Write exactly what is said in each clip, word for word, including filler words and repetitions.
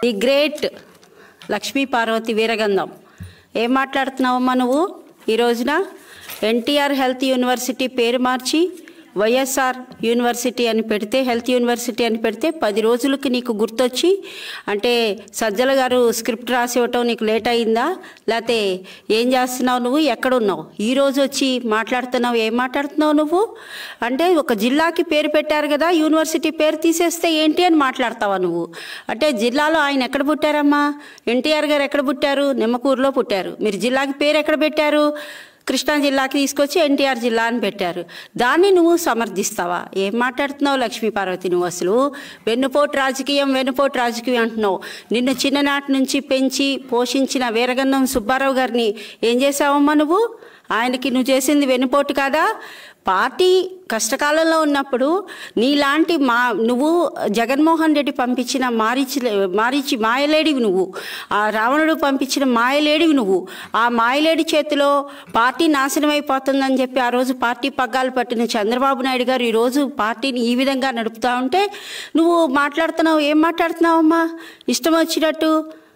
The great Lakshmi Parvathi Veeragandham ఏం మాట్లాడుతున్నావమ్మా నువ్వు ఈ రోజున ఎన్టీఆర్ హెల్త్ యూనివర్సిటీ పేరు మార్చి వైఎస్ఆర్ యూనివర్సిటీ అని పెడితే హెల్త్ యూనివర్సిటీ అని పెడితే పది రోజులకి నీకు గుర్తొచ్చి అంటే సజ్జల గారు స్క్రిప్ట్ రాసి ఇవ్వటం నీకు లేట్ అయిందా లేకపోతే ఏం చేస్తున్నావు నువ్వు ఎక్కడున్నావు ఈరోజు వచ్చి మాట్లాడుతున్నావు ఏం మాట్లాడుతున్నావు నువ్వు అంటే ఒక జిల్లాకి పేరు పెట్టారు కదా యూనివర్సిటీ పేరు తీసేస్తే ఏంటి అని మాట్లాడతావా నువ్వు అంటే జిల్లాలో ఆయన ఎక్కడ పుట్టారమ్మా ఎన్టీఆర్ గారు ఎక్కడ పుట్టారు నిమ్మకూరులో పుట్టారు మీరు జిల్లాకి పేరు ఎక్కడ పెట్టారు కృష్ణా జిల్లాకి తీసుకొచ్చి ఎన్టీఆర్ జిల్లా అని పెట్టారు దాన్ని నువ్వు సమర్థిస్తావా ఏం మాట్లాడుతున్నావు లక్ష్మీ పార్వతి నువ్వు అసలు వెన్నుపోటు రాజకీయం వెన్నుపోటు రాజకీయం అంటున్నావు నిన్ను చిన్ననాటి నుంచి పెంచి పోషించిన వీరగంధం సుబ్బారావు గారిని ఏం చేసావమ్మా నువ్వు ఆయనకి నువ్వు చేసింది వెన్నుపోటు కాదా పార్టీ కష్టకాలంలో ఉన్నప్పుడు నీలాంటి మా నువ్వు జగన్మోహన్ రెడ్డి పంపించిన మారిచి మారిచి మాయలేడివి నువ్వు ఆ రావణుడు పంపించిన మాయలేడివి నువ్వు ఆ మాయలేడి చేతిలో పార్టీ నాశనం అయిపోతుందని చెప్పి ఆ రోజు పార్టీ పగ్గాలు పట్టిన చంద్రబాబు నాయుడు గారు ఈరోజు పార్టీని ఈ విధంగా నడుపుతూ ఉంటే నువ్వు మాట్లాడుతున్నావు ఏం మాట్లాడుతున్నావమ్మా ఇష్టం వచ్చినట్టు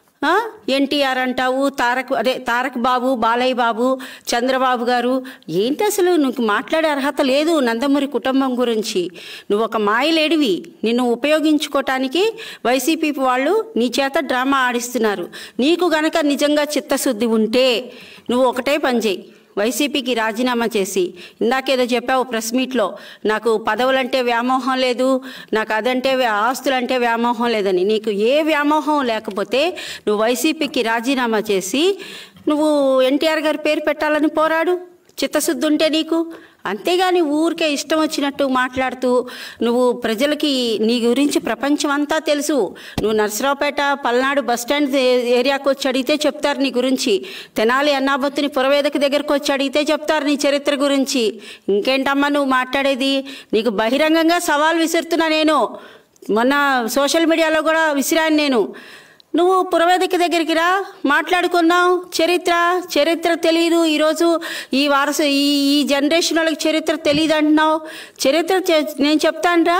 ఎన్టీఆర్ అంటావు తారక్ అదే తారక్ బాబు బాలయ్య బాబు చంద్రబాబు గారు ఏంటి అసలు నువ్వు మాట్లాడే అర్హత లేదు నందమూరి కుటుంబం గురించి నువ్వు ఒక మాయలేడివి నిన్ను ఉపయోగించుకోవటానికి వైసీపీ వాళ్ళు నీ చేత డ్రామా ఆడిస్తున్నారు నీకు గనక నిజంగా చిత్తశుద్ధి ఉంటే నువ్వు ఒకటే పని చేయి వైసీపీకి రాజీనామా చేసి ఇందాకేదో చెప్పావు ప్రెస్ మీట్లో నాకు పదవులంటే వ్యామోహం లేదు నాకు అదంటే ఆస్తులంటే వ్యామోహం లేదని నీకు ఏ వ్యామోహం లేకపోతే నువ్వు వైసీపీకి రాజీనామా చేసి నువ్వు ఎన్టీఆర్ గారి పేరు పెట్టాలని పోరాడు చిత్తశుద్ధి ఉంటే నీకు అంతేగాని ఊరికే ఇష్టం వచ్చినట్టు మాట్లాడుతూ నువ్వు ప్రజలకి నీ గురించి ప్రపంచం అంతా తెలుసు నువ్వు నర్సరావుపేట పల్నాడు బస్టాండ్ ఏరియాకి వచ్చి అడిగితే చెప్తారు నీ గురించి తెనాలి అన్నాబత్తుని పురవేదిక దగ్గరకు వచ్చి అడిగితే చెప్తారు నీ చరిత్ర గురించి ఇంకేంటమ్మా నువ్వు మాట్లాడేది నీకు బహిరంగంగా సవాల్ విసురుతున్నా నేను మొన్న సోషల్ మీడియాలో కూడా విసిరాను నేను నువ్వు పురవేదిక దగ్గరికి రా మాట్లాడుకున్నావు చరిత్ర చరిత్ర తెలియదు ఈరోజు ఈ వారసు ఈ ఈ జనరేషన్ వాళ్ళకి చరిత్ర తెలియదు అంటున్నావు చరిత్ర నేను చెప్తానురా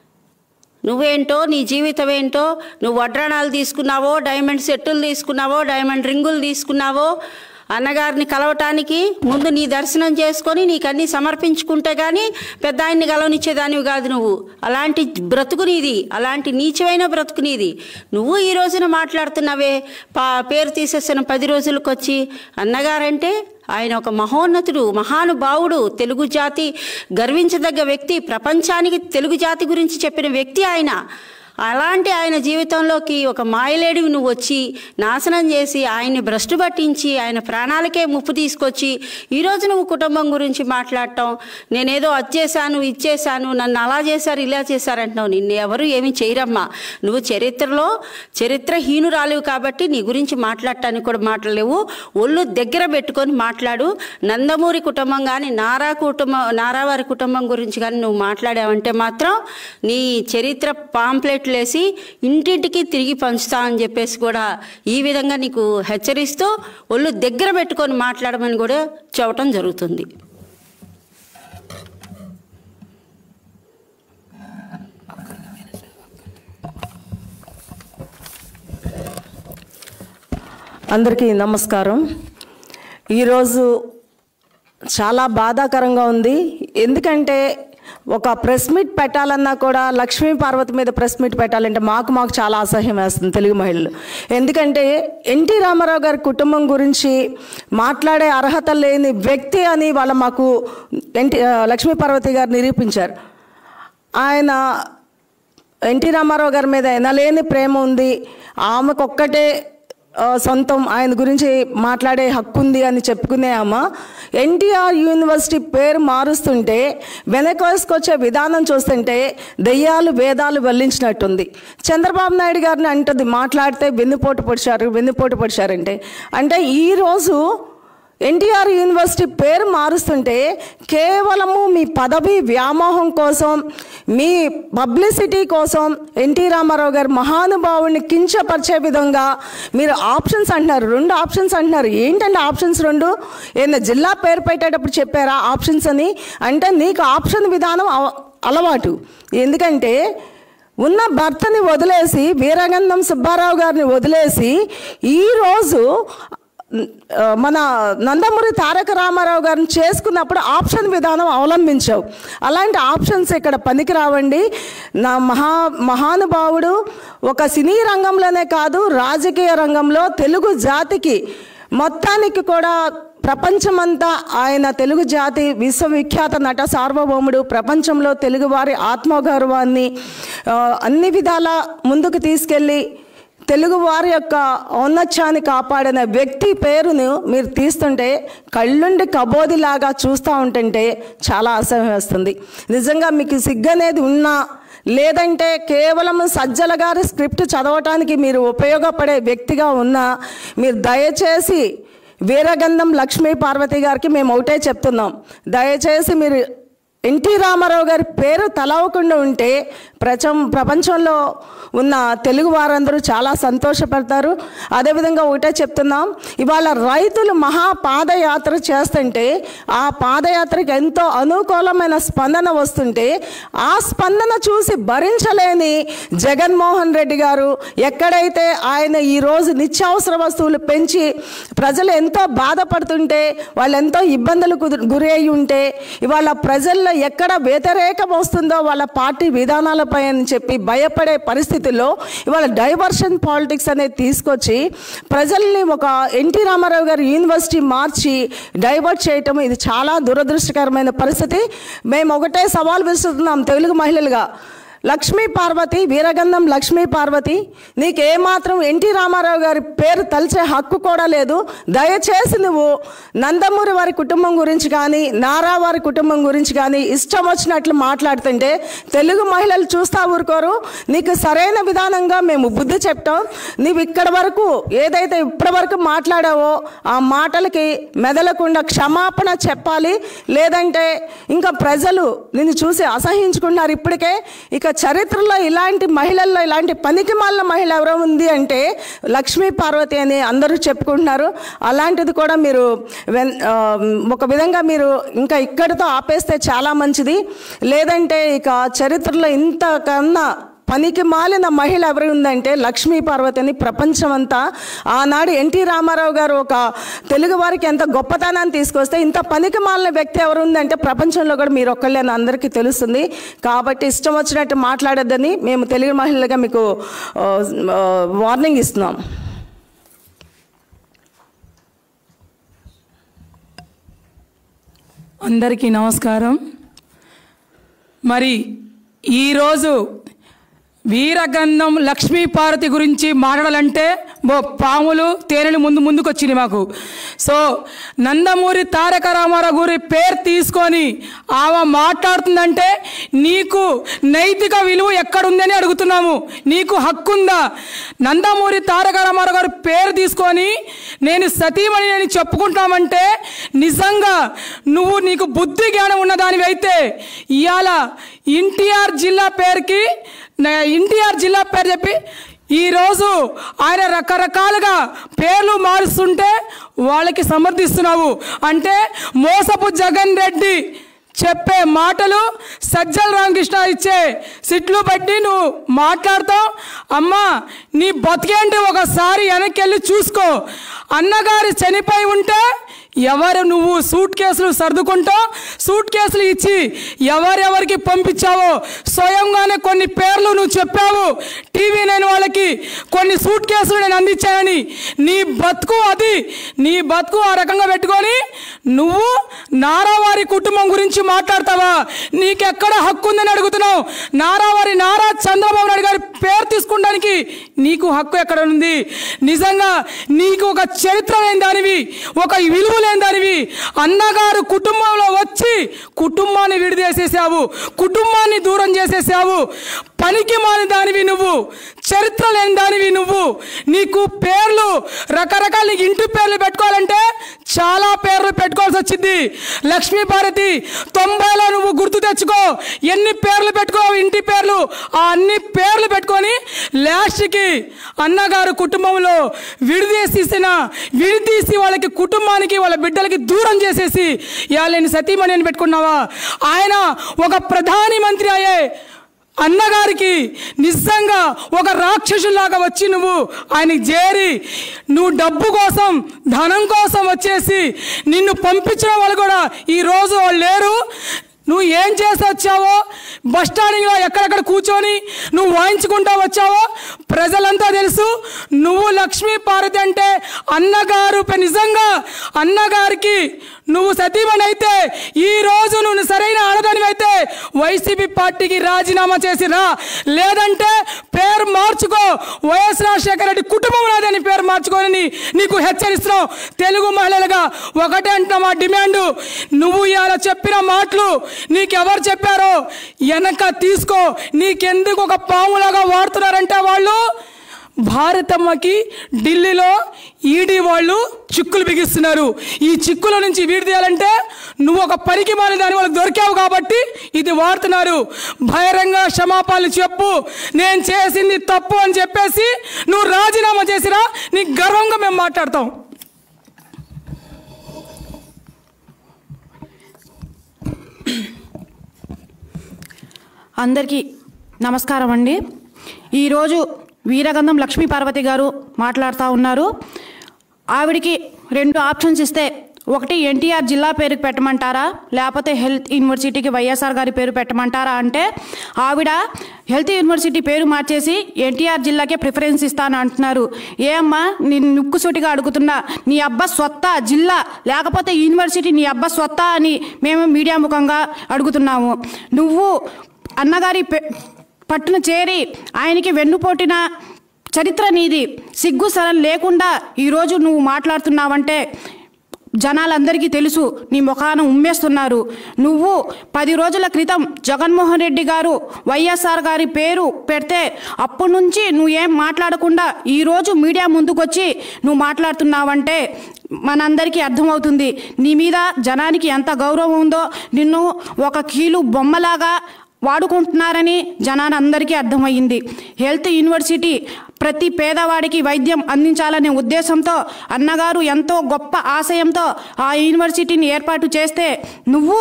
నువ్వేంటో నీ జీవితం ఏంటో నువ్వు వడ్రాణాలు తీసుకున్నావో డైమండ్ సెట్టులు తీసుకున్నావో డైమండ్ రింగులు తీసుకున్నావో అన్నగారిని కలవటానికి ముందు నీ దర్శనం చేసుకొని నీకు అన్నీ సమర్పించుకుంటే కానీ పెద్ద ఆయన్ని గలవనిచ్చేదానివి కాదు నువ్వు అలాంటి బ్రతుకు నీది అలాంటి నీచమైన బ్రతుకు నీది నువ్వు ఈ రోజున మాట్లాడుతున్నావే పా పేరు తీసేసిన పది రోజులకు వచ్చి అన్నగారంటే ఆయన ఒక మహోన్నతుడు మహానుభావుడు తెలుగు జాతి గర్వించదగ్గ వ్యక్తి ప్రపంచానికి తెలుగు జాతి గురించి చెప్పిన వ్యక్తి ఆయన అలాంటి ఆయన జీవితంలోకి ఒక మాయలేడివి నువ్వు వచ్చి నాశనం చేసి ఆయన్ని భ్రష్టు పట్టించి ఆయన ప్రాణాలకే ముప్పు తీసుకొచ్చి ఈరోజు నువ్వు కుటుంబం గురించి మాట్లాడటం నేనేదో అది చేశాను ఇది చేశాను నన్ను అలా చేశారు ఇలా చేశారంటున్నావు నిన్ను ఎవరు ఏమీ చేయరమ్మా నువ్వు చరిత్రలో చరిత్రహీనురాలివి కాబట్టి నీ గురించి మాట్లాడటానికి కూడా మాట్లాడలేవు ఒళ్ళు దగ్గర పెట్టుకొని మాట్లాడు నందమూరి కుటుంబం కానీ నారా కుటుంబం నారావారి కుటుంబం గురించి కానీ నువ్వు మాట్లాడావంటే మాత్రం నీ చరిత్ర పాంప్లెట్ లేసి ఇంటింటికి తిరిగి పంచుతా అని చెప్పేసి కూడా ఈ విధంగా నీకు హెచ్చరిస్తూ ఒళ్ళు దగ్గర పెట్టుకొని మాట్లాడమని కూడా చెప్పడం జరుగుతుంది అందరికీ నమస్కారం ఈరోజు చాలా బాధాకరంగా ఉంది ఎందుకంటే ఒక ప్రెస్ మీట్ పెట్టాలన్నా కూడా లక్ష్మీ పార్వతి మీద ప్రెస్ మీట్ పెట్టాలంటే మాకు మాకు చాలా అసహ్యం వేస్తుంది తెలుగు మహిళలు ఎందుకంటే ఎన్టీ రామారావు గారి కుటుంబం గురించి మాట్లాడే అర్హత లేని వ్యక్తి అని వాళ్ళ మాకు ఎన్టీ లక్ష్మీ పార్వతి గారు నిరూపించారు ఆయన ఎన్టీ రామారావు గారి మీద ఎనలేని ప్రేమ ఉంది ఆమెకు ఒక్కటే సొంతం ఆయన గురించి మాట్లాడే హక్కు ఉంది అని చెప్పుకునే అమ్మ ఎన్టీఆర్ యూనివర్సిటీ పేరు మారుస్తుంటే వెనక వేసుకొచ్చే విధానం చూస్తుంటే దెయ్యాలు వేదాలు వల్లించినట్టుంది చంద్రబాబు నాయుడు గారిని అంటుంది మాట్లాడితే వెన్నుపోటు పొడిచారు వెన్నుపోటు పొడిచారంటే అంటే ఈరోజు ఎన్టీఆర్ యూనివర్సిటీ పేరు మారుస్తుంటే కేవలము మీ పదవి వ్యామోహం కోసం మీ పబ్లిసిటీ కోసం ఎన్టీ రామారావు గారు మహానుభావుడిని కించపరిచే విధంగా మీరు ఆప్షన్స్ అంటున్నారు రెండు ఆప్షన్స్ అంటున్నారు ఏంటంటే ఆప్షన్స్ రెండు ఏదైనా జిల్లా పేరు పెట్టేటప్పుడు చెప్పారా ఆప్షన్స్ అని అంటే నీకు ఆప్షన్ విధానం అలవాటు ఎందుకంటే ఉన్న భర్తని వదిలేసి, వీరగంధం సుబ్బారావు గారిని వదిలేసి ఈరోజు మన నందమూరి తారక రామారావు గారిని చేసుకున్నప్పుడు ఆప్షన్ విధానం అవలంబించావు. అలాంటి ఆప్షన్స్ ఇక్కడ పనికిరావండి. నా మహా మహానుభావుడు ఒక సినీ రంగంలోనే కాదు, రాజకీయ రంగంలో తెలుగు జాతికి మొత్తానికి కూడా ప్రపంచమంతా ఆయన తెలుగు జాతి విశ్వవిఖ్యాత నట సార్వభౌముడు. ప్రపంచంలో తెలుగువారి ఆత్మగౌరవాన్ని అన్ని విధాల ముందుకు తీసుకెళ్ళి తెలుగువారి యొక్క ఔన్నత్యాన్ని కాపాడిన వ్యక్తి పేరును మీరు తీస్తుంటే కళ్ళుండి కబోదిలాగా చూస్తూ ఉంటుంటే చాలా అసహ్యం వేస్తుంది. నిజంగా మీకు సిగ్గనేది ఉన్నా, లేదంటే కేవలం సజ్జల గారి స్క్రిప్ట్ చదవటానికి మీరు ఉపయోగపడే వ్యక్తిగా ఉన్నా, మీరు దయచేసి వీరగంధం లక్ష్మీ పార్వతి గారికి మేము ఒకటే చెప్తున్నాం, దయచేసి మీరు ఎన్టీ రామారావు గారి పేరు తలవకుండా ఉంటే ప్రచం ప్రపంచంలో ఉన్న తెలుగు వారందరూ చాలా సంతోషపడతారు. అదేవిధంగా ఒకటే చెప్తున్నాం, ఇవాళ రైతులు మహా పాదయాత్ర చేస్తుంటే ఆ పాదయాత్రకి ఎంతో అనుకూలమైన స్పందన వస్తుంటే ఆ స్పందన చూసి భరించలేని జగన్మోహన్ రెడ్డి గారు ఎక్కడైతే ఆయన ఈరోజు నిత్యావసర వస్తువులు పెంచి ప్రజలు ఎంతో బాధపడుతుంటే, వాళ్ళు ఎంతో ఇబ్బందులకు గురి అయి ఉంటే, ఇవాళ ప్రజల్లో ఎక్కడ వ్యతిరేకం వస్తుందో వాళ్ళ పార్టీ విధానాలపై అని చెప్పి భయపడే పరిస్థితుల్లో ఇవాళ డైవర్షన్ పాలిటిక్స్ అనేది తీసుకొచ్చి ప్రజల్ని ఒక ఎన్టీ రామారావు గారి యూనివర్సిటీ మార్చి డైవర్ట్ చేయటం ఇది చాలా దురదృష్టకరమైన పరిస్థితి. మేము ఒకటే సవాల్ విసురుతున్నాం తెలుగు మహిళలుగా, లక్ష్మీ పార్వతి, వీరగంధం లక్ష్మీ పార్వతి, నీకేమాత్రం ఎన్టీ రామారావు గారి పేరు తలిచే హక్కు కూడా లేదు. దయచేసి నువ్వు నందమూరి వారి కుటుంబం గురించి కానీ, నారా వారి కుటుంబం గురించి కానీ ఇష్టం వచ్చినట్లు మాట్లాడుతుంటే తెలుగు మహిళలు చూస్తా ఊరుకోరు. నీకు సరైన విధానంగా మేము బుద్ధి చెప్తాం. నీవు ఇక్కడ వరకు ఏదైతే ఇప్పటి వరకు మాట్లాడావో ఆ మాటలకి మెదలకుండా క్షమాపణ చెప్పాలి. లేదంటే ఇంకా ప్రజలు నిన్ను చూసి అసహించుకున్నారు ఇప్పటికే. ఇక చరిత్రలో ఇలాంటి మహిళల్లో ఇలాంటి పనికిమాలిన మహిళ ఎవరో ఉంది అంటే లక్ష్మీ పార్వతి అని అందరూ చెప్పుకుంటున్నారు. అలాంటిది కూడా మీరు ఒక విధంగా మీరు ఇంకా ఇక్కడితో ఆపేస్తే చాలా మంచిది. లేదంటే ఇక చరిత్రలో ఇంతకన్నా పనికి మాలిన మహిళ ఎవరు ఉందంటే లక్ష్మీ పార్వతిని ప్రపంచమంతా ఆనాడు ఎన్టీ రామారావు గారు ఒక తెలుగు వారికి ఎంత గొప్పతనాన్ని తీసుకొస్తే ఇంత పనికి మాలిన వ్యక్తి ఎవరు ఉందంటే ప్రపంచంలో కూడా మీరు ఒక్కళ్ళే అని అందరికీ తెలుస్తుంది. కాబట్టి ఇష్టం వచ్చినట్టు మాట్లాడొద్దని మేము తెలుగు మహిళలుగా మీకు వార్నింగ్ ఇస్తున్నాం. అందరికీ నమస్కారం. మరి ఈరోజు వీరగంధం లక్ష్మీ పార్వతి గురించి మాట్లాడాలంటే పాములు తేనెలు ముందు ముందుకు వచ్చినాయి మాకు. సో నందమూరి తారక రామారావు గారి పేరు తీసుకొని ఆమె మాట్లాడుతుందంటే నీకు నైతిక విలువ ఎక్కడుందని అడుగుతున్నాము. నీకు హక్కుందా? నందమూరి తారక రామారావు గారి పేరు తీసుకొని నేను సతీమణి అని చెప్పుకుంటామంటే నిజంగా నువ్వు నీకు బుద్ధి జ్ఞానం ఉన్నదానివి అయితే ఇవాళ ఎన్టీఆర్ జిల్లా పేరుకి ఎన్టీఆర్ జిల్లా పేరు చెప్పి ఈరోజు ఆయన రకరకాలుగా పేర్లు మారుస్తుంటే వాళ్ళకి సమర్థిస్తున్నావు అంటే మోసపు జగన్ రెడ్డి చెప్పే మాటలు సజ్జల రామకృష్ణ ఇచ్చే సిట్లు బట్టి నువ్వు మాట్లాడతావు. అమ్మా నీ బతికేంటి ఒకసారి వెనక్కి వెళ్ళి చూసుకో. అన్నగారు చనిపోయి ఉంటే ఎవరు నువ్వు సూట్ కేసులు సర్దుకుంటూ సూట్ కేసులు ఇచ్చి ఎవరెవరికి పంపించావో స్వయంగానే కొన్ని పేర్లు నువ్వు చెప్పావు. టీవీ నైన్ వాళ్ళకి కొన్ని సూట్ కేసులు నేను అందించానని. నీ బతుకు అది, నీ బతుకు ఆ రకంగా పెట్టుకొని నువ్వు నారావారి కుటుంబం గురించి మాట్లాడతావా? నీకెక్కడ హక్కు ఉందని అడుగుతున్నావు. నారావారి నారా చంద్రబాబు నాయుడు గారి పేరు తీసుకోవడానికి నీకు హక్కు ఎక్కడ ఉంది? నిజంగా నీకు ఒక చరిత్ర లేని దానివి, ఒక విలువ లేని దానివి. అన్నగారు కుటుంబంలో వచ్చి కుటుంబాన్ని విడిదేసేసావు, కుటుంబాన్ని దూరం చేసేసావు. పనికి మాని దానివి నువ్వు, చరిత్ర లేని దానివి నువ్వు. నీకు పేర్లు రకరకాల నీకు ఇంటి పేర్లు పెట్టుకోవాలంటే చాలా పేర్లు పెట్టుకోవాల్సి వచ్చింది. లక్ష్మీ భారతి తొంభైలో నువ్వు గుర్తు తెచ్చుకో ఎన్ని పేర్లు పెట్టుకో ఇంటి పేర్లు. ఆ అన్ని పేర్లు పెట్టుకొని లాస్ట్కి అన్నగారు కుటుంబంలో విడిదీసిన విడిదీసి వాళ్ళకి కుటుంబానికి వాళ్ళ బిడ్డలకి దూరం చేసేసి ఇవాళ నేను సతీమణి అని పెట్టుకున్నావా? ఆయన ఒక ప్రధాని మంత్రి అయ్యే అన్నగారికి నిజంగా ఒక రాక్షసులాగా వచ్చి నువ్వు ఆయనకి చేరి నువ్వు డబ్బు కోసం ధనం కోసం వచ్చేసి నిన్ను పంపించిన వాళ్ళు కూడా ఈరోజు వాళ్ళు లేరు. నువ్వు ఏం చేసి వచ్చావో, బస్ స్టాండింగ్లో ఎక్కడెక్కడ కూర్చొని నువ్వు వాయించుకుంటా వచ్చావో ప్రజలంతా తెలుసు. నువ్వు లక్ష్మీ పార్వతి అంటే అన్నగారు నిజంగా అన్నగారికి నువ్వు సతీమణి అయితే ఈరోజు నువ్వు సరైన ఆడదానివి అయితే వైసీపీ పార్టీకి రాజీనామా చేసి రా, లేదంటే పేరు మార్చుకో, వైఎస్ రాజశేఖర రెడ్డి కుటుంబం రాదని పేరు మార్చుకొని నీకు హెచ్చరిస్తున్నాం. తెలుగు మహిళలుగా ఒకటే అంటున్నా మా డిమాండ్, నువ్వు ఇలా చెప్పిన మాటలు నీకెవరు చెప్పారో వెనక తీసుకో. నీకెందుకు ఒక పాములాగా వాడుతున్నారంటే వాళ్ళు భారతమ్మకి ఢిల్లీలో ఈడీ వాళ్ళు చిక్కులు బిగిస్తున్నారు. ఈ చిక్కుల నుంచి వీడిదేయాలంటే నువ్వు ఒక పనికి మాని దాని వాళ్ళకి దొరికావు కాబట్టి ఇది వాడుతున్నారు. బహిరంగ క్షమాపణలు చెప్పు, నేను చేసింది తప్పు అని చెప్పేసి నువ్వు రాజీనామా చేసిరా, నీకు గర్వంగా మేము మాట్లాడతాం. అందరికీ నమస్కారం అండి. ఈరోజు వీరగంధం లక్ష్మీ పార్వతి గారు మాట్లాడుతూ ఉన్నారు. ఆవిడికి రెండు ఆప్షన్స్ ఇస్తే, ఒకటి ఎన్టీఆర్ జిల్లా పేరుకి పెట్టమంటారా, లేకపోతే హెల్త్ యూనివర్సిటీకి వైఎస్ఆర్ గారి పేరు పెట్టమంటారా అంటే ఆవిడ హెల్త్ యూనివర్సిటీ పేరు మార్చేసి ఎన్టీఆర్ జిల్లాకే ప్రిఫరెన్స్ ఇస్తాను అంటున్నారు. ఏ అమ్మా, నేను నుక్కుసూటిగా అడుగుతున్నా, నీ అబ్బా స్వత్తా జిల్లా లేకపోతే యూనివర్సిటీ నీ అబ్బా స్వత్తా అని మేము మీడియా ముఖంగా అడుగుతున్నాము. నువ్వు అన్నగారి పట్టున చేరి ఆయనకి వెన్నుపోటిన చరిత్ర నీది. సిగ్గు సరం లేకుండా ఈరోజు నువ్వు మాట్లాడుతున్నావంటే జనాలందరికీ తెలుసు, నీ ముఖాన ఉమ్మేస్తున్నారు. నువ్వు పది రోజుల క్రితం జగన్మోహన్ రెడ్డి గారు వైఎస్ఆర్ గారి పేరు పెడితే అప్పటి నుంచి నువ్వు ఏం మాట్లాడకుండా ఈరోజు మీడియా ముందుకొచ్చి నువ్వు మాట్లాడుతున్నావంటే మనందరికీ అర్థమవుతుంది నీ మీద జనానికి ఎంత గౌరవం ఉందో. నిన్ను ఒక కీలు బొమ్మలాగా వాడుకుంటున్నారని జనానందరికీ అర్థమయ్యింది. హెల్త్ యూనివర్సిటీ ప్రతి పేదవాడికి వైద్యం అందించాలనే ఉద్దేశంతో అన్నగారు ఎంతో గొప్ప ఆశయంతో ఆ యూనివర్సిటీని ఏర్పాటు చేస్తే నువ్వు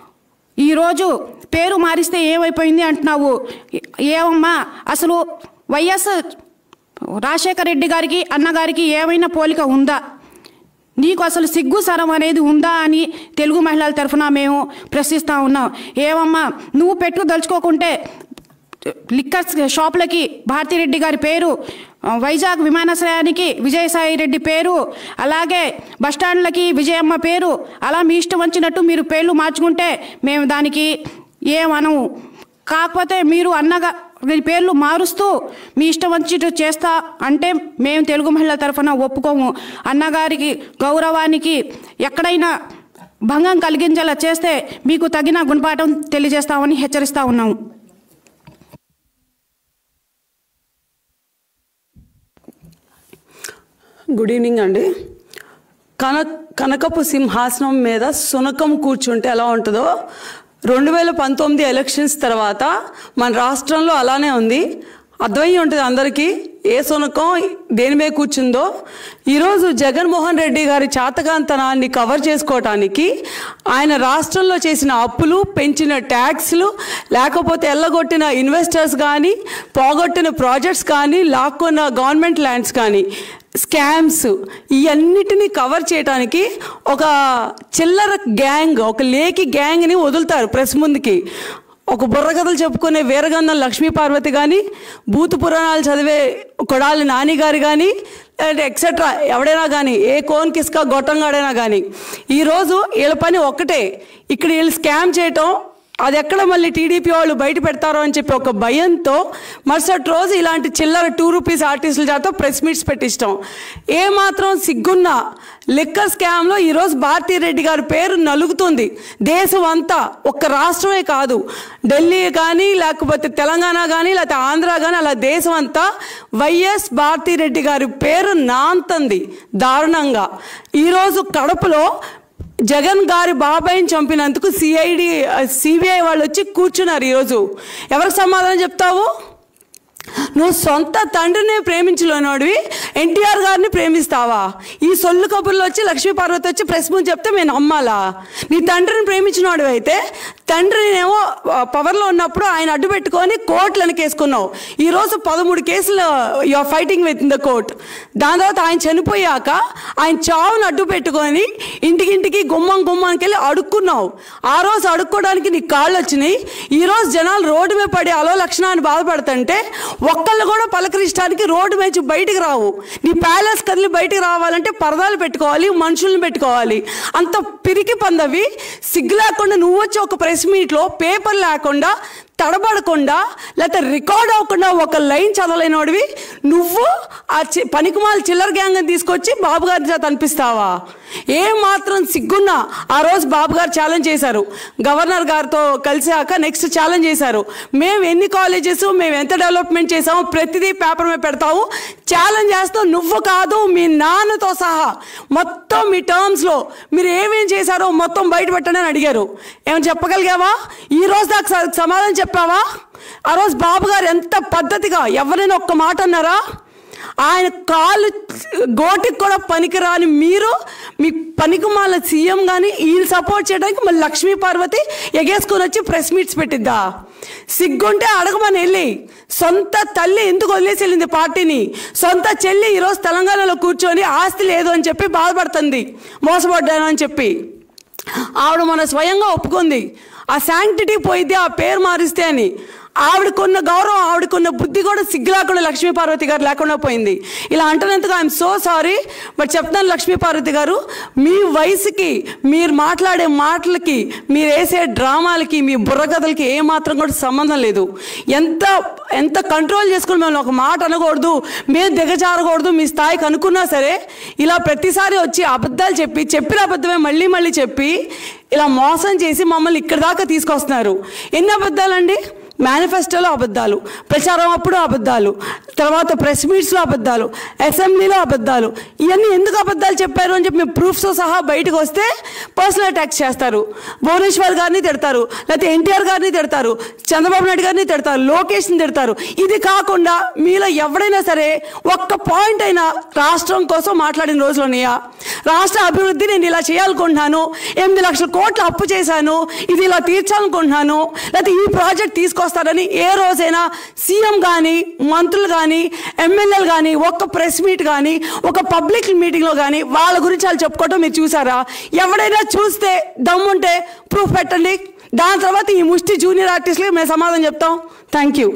ఈరోజు పేరు మారిస్తే ఏమైపోయింది అంటున్నావు. ఏమమ్మా, అసలు వైఎస్ రాజశేఖర రెడ్డి గారికి అన్నగారికి ఏమైనా పోలిక ఉందా? నీకు అసలు సిగ్గు సరం అనేది ఉందా అని తెలుగు మహిళల తరఫున మేము ప్రశ్నిస్తూ ఉన్నాం. ఏమమ్మా, నువ్వు పెట్టుదలుచుకోకుంటే లిక్కర్స్ షాపులకి భారతిరెడ్డి గారి పేరు, వైజాగ్ విమానాశ్రయానికి విజయసాయి రెడ్డి పేరు, అలాగే బస్టాండ్లకి విజయమ్మ పేరు, అలా మీ ఇష్టం వచ్చినట్టు మీరు పేర్లు మార్చుకుంటే మేము దానికి ఏమనము. కాకపోతే మీరు అన్నగా పేర్లు మారుస్తూ మీ ఇష్టం వచ్చినట్టు చేస్తా అంటే మేము తెలుగు మహిళల తరఫున ఒప్పుకోము. అన్నగారికి గౌరవానికి ఎక్కడైనా భంగం కలిగించేలా చేస్తే మీకు తగిన గుణపాఠం తెలియజేస్తామని హెచ్చరిస్తూ ఉన్నాము. గుడ్ ఈవినింగ్ అండి. కన కనకపు సింహాసనం మీద సునకం కూర్చుంటే ఎలా ఉంటుందో రెండు వేల పంతొమ్మిది ఎలక్షన్స్ తర్వాత మన రాష్ట్రంలో అలానే ఉంది. అర్థమయ్యి ఉంటుంది అందరికీ ఏ సునకం దేని మీద కూర్చుందో. ఈరోజు జగన్మోహన్ రెడ్డి గారి చాతకాంతనాన్ని కవర్ చేసుకోవటానికి ఆయన రాష్ట్రంలో చేసిన అప్పులు, పెంచిన ట్యాక్స్లు, లేకపోతే ఎల్లగొట్టిన ఇన్వెస్టర్స్ కానీ, పోగొట్టిన ప్రాజెక్ట్స్ కానీ, లాక్కున్న గవర్నమెంట్ ల్యాండ్స్ కానీ, స్కామ్స్, ఇవన్నిటినీ కవర్ చేయడానికి ఒక చిల్లర గ్యాంగ్, ఒక లేకి గ్యాంగ్ని వదులుతారు ప్రెస్ ముందుకి. ఒక బుర్రకథలు చెప్పుకునే వీరగంధం లక్ష్మీ పార్వతి కానీ, భూత పురాణాలు చదివే కొడాలి నాని గారు కానీ, లేదంటే ఎక్సెట్రా ఎవడైనా కానీ, ఏ కోన్ కిస్కా గొట్టంగాడైనా కానీ, ఈరోజు వీళ్ళ పని ఒక్కటే. ఇక్కడ వీళ్ళు స్కామ్ చేయటం, అది ఎక్కడ మళ్ళీ టీడీపీ వాళ్ళు బయట పెడతారో అని చెప్పి ఒక భయంతో మరుసటి రోజు ఇలాంటి చిల్లర టూ రూపీస్ ఆర్టిస్టుల చేత ప్రెస్ మీట్స్ పెట్టిస్తాం. ఏమాత్రం సిగ్గున్న లిక్కర్ స్కామ్లో ఈరోజు భారతిరెడ్డి గారి పేరు నలుగుతుంది దేశం అంతా. ఒక్క రాష్ట్రమే కాదు, ఢిల్లీ కానీ, లేకపోతే తెలంగాణ కానీ, లేకపోతే ఆంధ్ర కానీ, అలా దేశం అంతా వైఎస్ భారతిరెడ్డి గారి పేరు నాంతంది దారుణంగా. ఈరోజు కడపలో జగన్ గారి బాబాయిని చంపినందుకు సిఐడి సిబిఐ వాళ్ళు వచ్చి కూర్చున్నారు. ఈరోజు ఎవరికి సమాధానం చెప్తావు? నువ్వు సొంత తండ్రిని ప్రేమించలేనోడివి ఎన్టీఆర్ గారిని ప్రేమిస్తావా? ఈ సొల్లు కబుర్లు వచ్చి లక్ష్మీ పార్వతి వచ్చి ప్రెస్ ముందు చెప్తే మేము నమ్మాలా? నీ తండ్రిని ప్రేమించినోడివి అయితే తండ్రినేమో పవర్లో ఉన్నప్పుడు ఆయన అడ్డు పెట్టుకొని కోర్టులను కేసుకున్నావు. ఈరోజు పదమూడు కేసులు you are fighting with the court. దాని తర్వాత ఆయన చనిపోయాక ఆయన చావును అడ్డు పెట్టుకొని ఇంటికింటికి గుమ్మం గుమ్మానికి వెళ్ళి అడుక్కున్నావు. ఆ రోజు అడుక్కోవడానికి నీకు కాళ్ళు వచ్చినాయి. ఈరోజు జనాలు రోడ్డు మీద పడి అలో లక్షణాన్ని బాధపడుతుంటే ఒక్కళ్ళు కూడా పలకరించడానికి రోడ్డు మీద బయటికి రావు. నీ ప్యాలెస్ కదిలి బయటికి రావాలంటే పరదాలు పెట్టుకోవాలి, మనుషులను పెట్టుకోవాలి. అంత పిరికి పందవి సిగ్గు లేకుండా నువ్వు వచ్చి ఒక ప్రెస్ మీట్లో పేపర్ లేకుండా తడబడకుండా లేకపోతే రికార్డ్ అవ్వకుండా ఒక లైన్ చదవలేనోడివి నువ్వు ఆ చి పనికిమాల చిల్లర గ్యాంగ్ని తీసుకొచ్చి బాబు గారి చేత అనిపిస్తావా? ఏం మాత్రం సిగ్గున్నా ఆ రోజు బాబు గారు ఛాలెంజ్ చేశారు. గవర్నర్ గారితో కలిసాక నెక్స్ట్ ఛాలెంజ్ చేశారు. మేము ఎన్ని కాలేజెస్ మేము ఎంత డెవలప్మెంట్ చేసామో ప్రతిదీ పేపర్ మీద పెడతాము, ఛాలెంజ్ చేస్తాం. నువ్వు కాదు మీ నాన్నతో సహా మొత్తం మీ టర్మ్స్లో మీరు ఏమేం చేశారో మొత్తం బయట పెట్టండి అని అడిగారు. ఏమైనా చెప్పగలిగావా? ఈ రోజు దాకా సమాధానం చెప్పావా? ఆ రోజు బాబు గారు ఎంత పద్ధతిగా ఎవరైనా ఒక్క మాట అన్నారా? ఆయన కాలు గోటికి కూడా పనికిరాని మీరు మీ పనికిమాల సీఎం కానీ వీళ్ళు సపోర్ట్ చేయడానికి మళ్ళీ లక్ష్మీ పార్వతి ఎగేసుకొని వచ్చి ప్రెస్ మీట్స్ పెట్టిద్దా? సిగ్గుంటే అడగమని వెళ్ళి సొంత తల్లి ఎందుకు వదిలేసి వెళ్ళింది పార్టీని? సొంత చెల్లి ఈరోజు తెలంగాణలో కూర్చొని ఆస్తి లేదు అని చెప్పి బాధపడుతుంది, మోసపడ్డాను అని చెప్పి. ఆవిడ మన స్వయంగా ఒప్పుకుంది ఆ శాంక్టిటీ పోయిద్ది ఆ పేరు మారిస్తే అని. ఆవిడకున్న గౌరవం ఆవిడకున్న బుద్ధి కూడా సిగ్గు లేకుండా లక్ష్మీ పార్వతి గారు లేకుండా పోయింది. ఇలా అంటున్నందుకు ఐఎమ్ సో సారీ. బట్ చెప్తాను లక్ష్మీ పార్వతి గారు, మీ వయసుకి మీరు మాట్లాడే మాటలకి మీరు వేసే డ్రామాలకి మీ బుర్రకథలకి ఏమాత్రం కూడా సంబంధం లేదు. ఎంత ఎంత కంట్రోల్ చేసుకుని మేము ఒక మాట అనకూడదు, మేము దిగజారకూడదు మీ స్థాయికి అనుకున్నా సరే ఇలా ప్రతిసారి వచ్చి అబద్ధాలు చెప్పి చెప్పిన అబద్ధమే మళ్ళీ మళ్ళీ చెప్పి ఇలా మోసం చేసి మమ్మల్ని ఇక్కడి దాకా తీసుకొస్తున్నారు. ఎన్ని అబద్ధాలండి? మేనిఫెస్టోలో అబద్ధాలు, ప్రచారం అప్పుడు అబద్ధాలు, తర్వాత ప్రెస్ మీట్స్లో అబద్ధాలు, అసెంబ్లీలో అబద్ధాలు. ఇవన్నీ ఎందుకు అబద్ధాలు చెప్పారు అని చెప్పి మేము ప్రూఫ్స్తో సహా బయటకు వస్తే పర్సనల్ అటాక్స్ చేస్తారు. భువనేశ్వర్ గారిని తిడతారు, లేకపోతే ఎన్టీఆర్ గారిని తిడతారు, చంద్రబాబు నాయుడు గారిని తిడతారు, లోకేష్ని తిడతారు. ఇది కాకుండా మీలో ఎవడైనా సరే ఒక్క పాయింట్ అయినా రాష్ట్రం కోసం మాట్లాడిన రోజులు ఉన్నాయా? రాష్ట్ర అభివృద్ధి నేను ఇలా చేయాలనుకుంటున్నాను, ఎనిమిది లక్షల కోట్లు అప్పు చేశాను, ఇది ఇలా తీర్చాలనుకుంటున్నాను, లేకపోతే ఈ ప్రాజెక్ట్ తీసుకొస్తారని ఏ రోజైనా సీఎం కానీ మంత్రులు కానీ ఎమ్మెల్యేలు కానీ ఒక్క ప్రెస్ మీట్ కానీ ఒక పబ్లిక్ మీటింగ్లో కానీ వాళ్ళ గురించి వాళ్ళు చెప్పుకోవటం మీరు చూసారా? ఎవడైనా చూస్తే దమ్ముంటే ప్రూఫ్ పెట్టండి. దాని తర్వాత ఈ ముష్టి జూనియర్ ఆర్టిస్ట్లకి మేము సమాధానం చెప్తాం. Thank you.